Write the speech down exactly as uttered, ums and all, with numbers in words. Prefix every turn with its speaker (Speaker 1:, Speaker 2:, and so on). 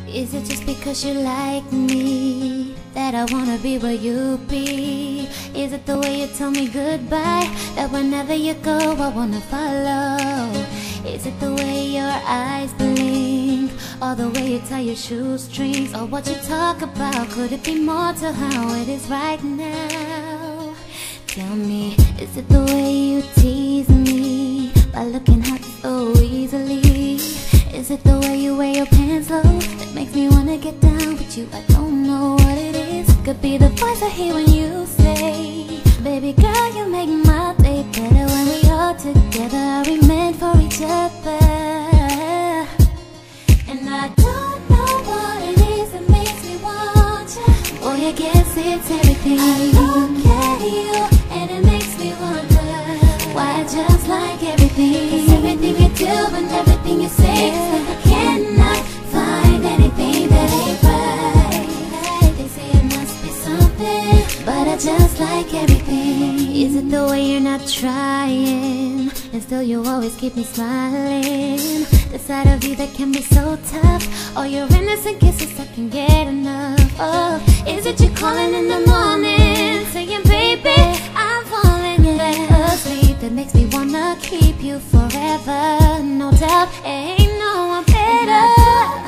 Speaker 1: Is it just because you like me that I wanna be where you be? Is it the way you tell me goodbye, that whenever you go I wanna follow? Is it the way your eyes blink, or the way you tie your shoestrings, or what you talk about? Could it be more to how it is right now? Tell me, is it the way you tease me by looking hot so easily? Is it the way you wear your pants low that makes me wanna get down with you? I don't know what it is. Could be the voice I hear when you say, baby girl, you make my day better when we are together. Are we meant for each other? And I don't know what it is that makes me want you. Boy, I guess it's everything. I look at you and it makes me wonder why I just like everything. It's everything you do and everything you say. I cannot find anything that ain't right. They say it must be something, but I just like everything. Is it the way you're not trying, and still you always keep me smiling? The side of you that can be so tough, all your innocent kisses I can get enough of. Is it you calling in the morning, saying baby I'm falling asleep, that makes me wanna keep you forever? No doubt, ain't no one better.